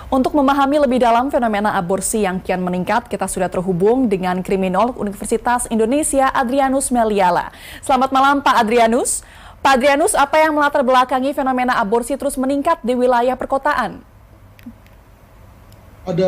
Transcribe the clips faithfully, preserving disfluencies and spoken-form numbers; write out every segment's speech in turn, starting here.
Untuk memahami lebih dalam fenomena aborsi yang kian meningkat, kita sudah terhubung dengan kriminolog Universitas Indonesia Adrianus Meliala. Selamat malam Pak Adrianus. Pak Adrianus, apa yang melatar belakangi fenomena aborsi terus meningkat di wilayah perkotaan? Ada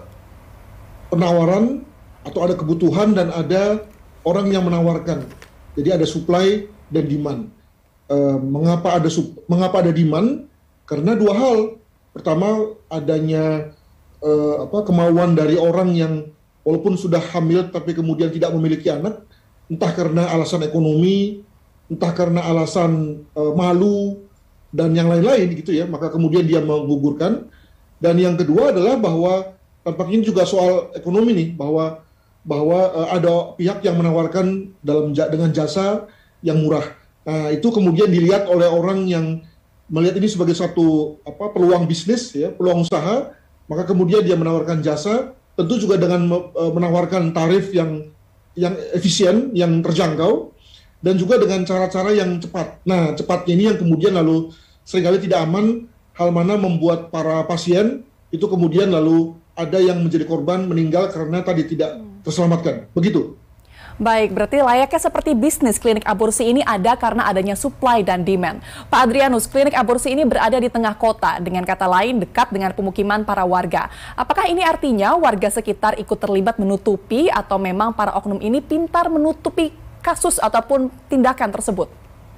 penawaran atau ada kebutuhan dan ada orang yang menawarkan. Jadi ada supply dan demand. Uh, mengapa ada mengapa ada demand? Karena dua hal. Pertama, adanya uh, apa, kemauan dari orang yang walaupun sudah hamil tapi kemudian tidak memiliki anak, entah karena alasan ekonomi, entah karena alasan uh, malu dan yang lain-lain gitu ya, maka kemudian dia menggugurkan. Dan yang kedua adalah bahwa tampaknya juga soal ekonomi nih, bahwa bahwa uh, ada pihak yang menawarkan dalam dengan jasa yang murah. Nah, itu kemudian dilihat oleh orang yang melihat ini sebagai satu apa peluang bisnis ya, peluang usaha, maka kemudian dia menawarkan jasa, tentu juga dengan uh, menawarkan tarif yang yang efisien, yang terjangkau, dan juga dengan cara-cara yang cepat. Nah, cepatnya ini yang kemudian lalu seringkali tidak aman, hal mana membuat para pasien itu kemudian lalu ada yang menjadi korban meninggal karena tadi tidak terselamatkan. Begitu. Baik, berarti layaknya seperti bisnis klinik aborsi ini ada karena adanya supply dan demand. Pak Adrianus, klinik aborsi ini berada di tengah kota, dengan kata lain dekat dengan pemukiman para warga. Apakah ini artinya warga sekitar ikut terlibat menutupi atau memang para oknum ini pintar menutupi kasus ataupun tindakan tersebut?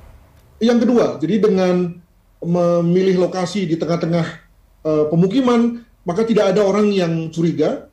Yang kedua, jadi dengan memilih lokasi di tengah-tengah uh, pemukiman, maka tidak ada orang yang curiga,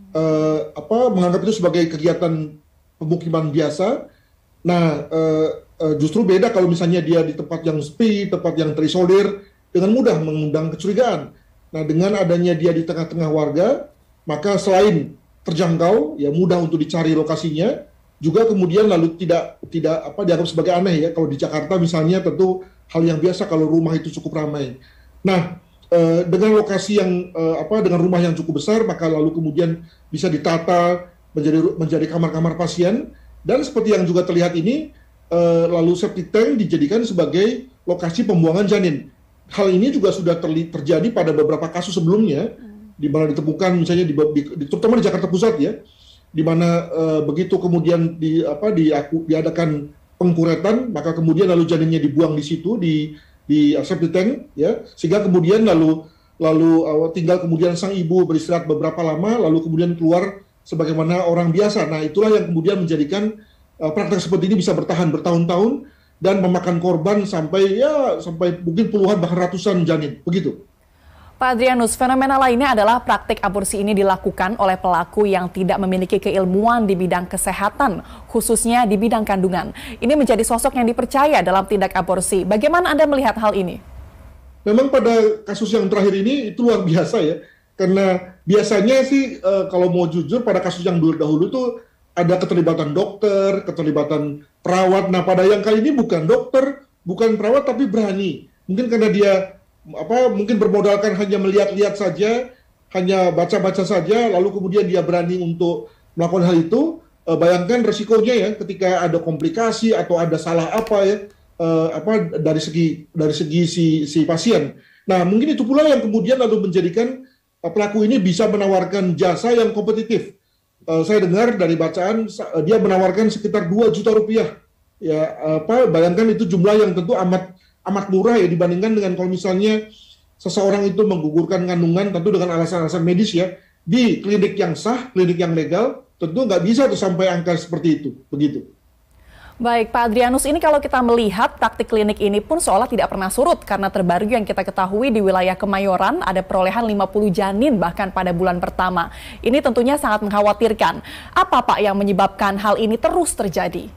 uh, apa menganggap itu sebagai kegiatan pemukiman biasa. Nah, uh, uh, justru beda kalau misalnya dia di tempat yang sepi, tempat yang terisolir, dengan mudah mengundang kecurigaan. Nah, dengan adanya dia di tengah-tengah warga, maka selain terjangkau, ya mudah untuk dicari lokasinya, juga kemudian lalu tidak tidak apa dianggap sebagai aneh ya. Kalau di Jakarta misalnya tentu hal yang biasa kalau rumah itu cukup ramai. Nah, uh, dengan lokasi yang uh, apa dengan rumah yang cukup besar, maka lalu kemudian bisa ditata menjadi menjadi kamar-kamar pasien, dan seperti yang juga terlihat ini uh, lalu septic tank dijadikan sebagai lokasi pembuangan janin. Hal ini juga sudah terli, terjadi pada beberapa kasus sebelumnya, hmm. di mana ditemukan misalnya di, di terutama di Jakarta Pusat ya, di mana uh, begitu kemudian di apa di, diadakan pengkuretan, maka kemudian lalu janinnya dibuang di situ di di septic tank ya, sehingga kemudian lalu lalu uh, tinggal kemudian sang ibu beristirahat beberapa lama, lalu kemudian keluar sebagaimana orang biasa. Nah, itulah yang kemudian menjadikan uh, praktek seperti ini bisa bertahan bertahun-tahun dan memakan korban sampai ya sampai mungkin puluhan bahkan ratusan janin. Begitu. Pak Adrianus, fenomena lainnya adalah praktik aborsi ini dilakukan oleh pelaku yang tidak memiliki keilmuan di bidang kesehatan, khususnya di bidang kandungan. Ini menjadi sosok yang dipercaya dalam tindak aborsi. Bagaimana Anda melihat hal ini? Memang pada kasus yang terakhir ini itu luar biasa ya. Karena biasanya sih e, kalau mau jujur pada kasus yang dulu dahulu itu ada keterlibatan dokter, keterlibatan perawat. Nah, pada yang kali ini bukan dokter, bukan perawat, tapi berani. Mungkin karena dia apa mungkin bermodalkan hanya melihat-lihat saja, hanya baca-baca saja, lalu kemudian dia berani untuk melakukan hal itu. E, bayangkan resikonya ya ketika ada komplikasi atau ada salah apa ya e, apa dari segi dari segi si si pasien. Nah, mungkin itu pula yang kemudian lalu menjadikan pelaku ini bisa menawarkan jasa yang kompetitif. Uh, saya dengar dari bacaan uh, dia menawarkan sekitar dua juta rupiah. Ya, apa bayangkan itu jumlah yang tentu amat amat murah ya dibandingkan dengan kalau misalnya seseorang itu menggugurkan kandungan tentu dengan alasan-alasan medis ya di klinik yang sah, klinik yang legal, tentu nggak bisa tuh sampai angka seperti itu. Begitu. Baik, Pak Adrianus, ini kalau kita melihat praktik klinik ini pun seolah tidak pernah surut karena terbaru yang kita ketahui di wilayah Kemayoran ada perolehan lima puluh janin bahkan pada bulan pertama. Ini tentunya sangat mengkhawatirkan. Apa Pak yang menyebabkan hal ini terus terjadi?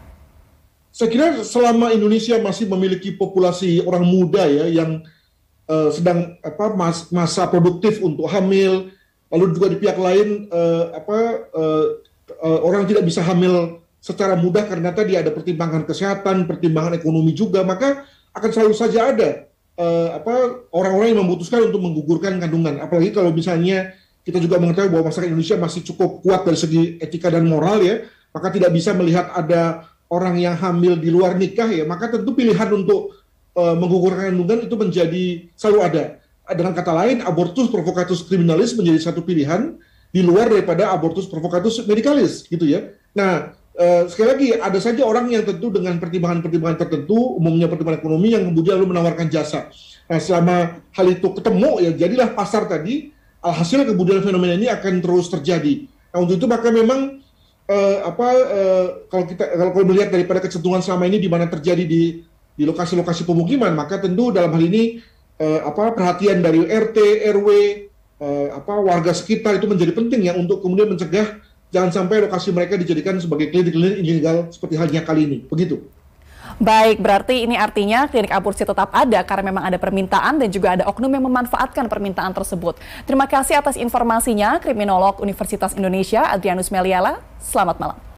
Saya kira selama Indonesia masih memiliki populasi orang muda ya yang uh, sedang apa mas, masa produktif untuk hamil, lalu juga di pihak lain uh, apa uh, uh, orang tidak bisa hamil secara mudah karena tadi ada pertimbangan kesehatan, pertimbangan ekonomi juga, maka akan selalu saja ada uh, apa orang-orang yang memutuskan untuk menggugurkan kandungan. Apalagi kalau misalnya kita juga mengetahui bahwa masyarakat Indonesia masih cukup kuat dari segi etika dan moral ya, maka tidak bisa melihat ada orang yang hamil di luar nikah ya, maka tentu pilihan untuk uh, menggugurkan kandungan itu menjadi selalu ada. dengan kata lain, abortus provocatus criminalis menjadi satu pilihan di luar daripada abortus provocatus medicalis, gitu ya. Nah, eh, sekali lagi ada saja orang yang tentu dengan pertimbangan-pertimbangan tertentu, umumnya pertimbangan ekonomi yang kemudian lalu menawarkan jasa. Nah, selama hal itu ketemu, ya jadilah pasar tadi. Alhasil kemudian fenomena ini akan terus terjadi. Nah, untuk itu maka memang eh, apa eh, kalau kita kalau, kalau melihat daripada kecenderungan selama ini di mana terjadi di di lokasi-lokasi pemukiman, maka tentu dalam hal ini eh, apa perhatian dari R T, R W, eh, apa warga sekitar itu menjadi penting ya untuk kemudian mencegah jangan sampai lokasi mereka dijadikan sebagai klinik-klinik ilegal seperti halnya kali ini. Begitu. Baik, berarti ini artinya klinik aborsi tetap ada karena memang ada permintaan dan juga ada oknum yang memanfaatkan permintaan tersebut. Terima kasih atas informasinya, Kriminolog Universitas Indonesia Adrianus Meliala. Selamat malam.